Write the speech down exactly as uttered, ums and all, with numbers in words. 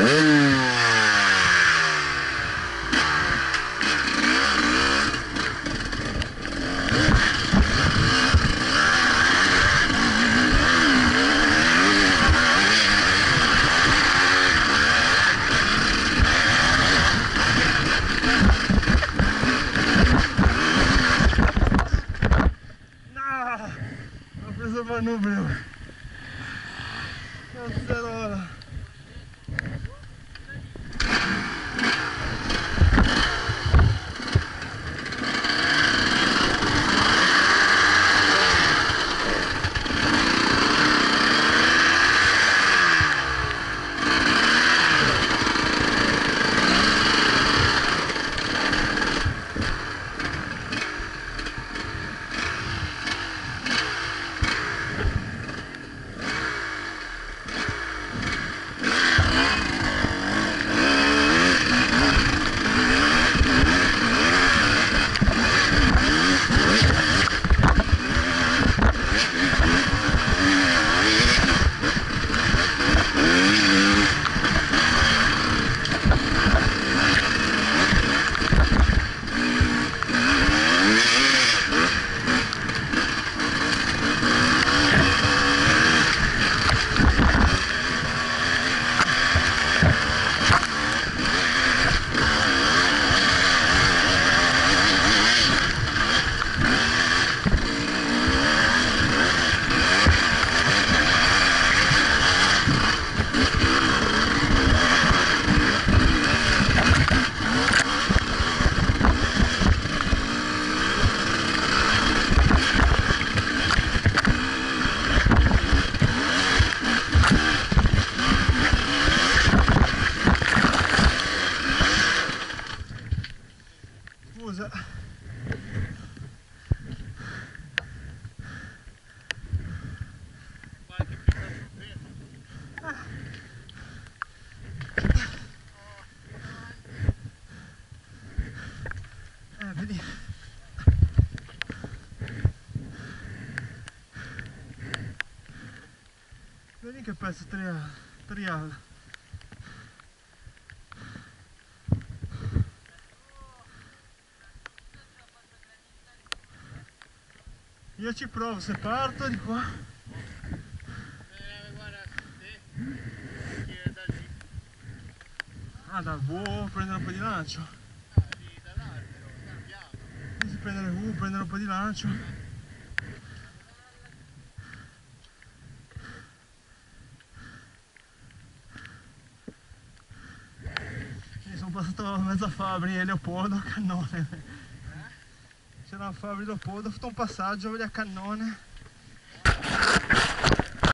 Il manubrio cazzarola. Scusa. Qualche pezzo fermo. Ah. Eh, vedi. Vedi che pezzo trial, trial. Io ci provo se parto di qua. Eh, guarda, te, che è da lì. Ah, dal V prendere un po' di lancio. Ah, lì, dall'albero, pian piano. Quindi prendere il V, prendere un po' di lancio. E sono passato mezzo a Fabri e Leopoldo a cannone. C'era Fabri e Leopoldo, ho fatto un passaggio, vedi a cannone.